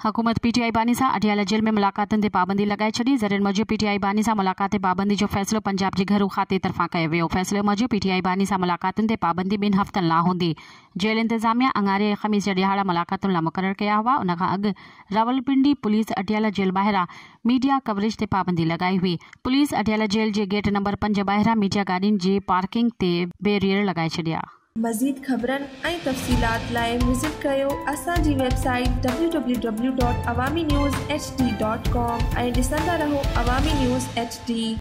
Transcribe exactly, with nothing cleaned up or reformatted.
हुकूमत पीटीआई बानी सां अडियाला जेल में मुलाकातुनि ते पाबंदी लगाए छॾी। ज़रियनि मूजिबि पीटीआई बानी सां मुलाक़ात ते पाबंदी जो फ़ैसिलो पंजाब जे घरू खाते तरफ़ां कयो वियो। फ़ैसिले मूजिबि पीटीआई बानी सां मुलाक़ातुनि ते पाबंदी ॿिनि हफ़्तनि लाइ हूंदी। जेल इंतज़ामिया अंगारे ऐं ख़मीस जा ॾियाड़ा मुलाक़ातुनि लाइ मुक़ररु कया हुआ। उन खां अॻु रावलपिंडी पुलिस अडियाला जेल ॿाहिरां मीडिया कवरेज ते पाबंदी लगाई हुई। पुलिस अडियाला जेल जे गेट नंबर पंज ॿाहिरां मीडिया गाॾियुनि जे पार्किंग ते बैरियर लगाए छॾिया। मज़ीद ख़बरनि ऐं तफ़सीलात लाइ विज़िट कयो असांजी website W W W dot Awami news H D dot com ऐं ॾिसंदा रहो अवामी न्यूज़ एच डी।